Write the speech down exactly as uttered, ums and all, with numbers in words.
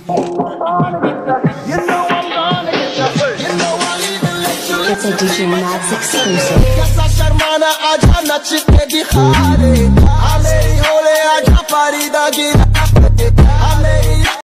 It's a D J Max exclusive. शर्माना आजा नच के दिखा दे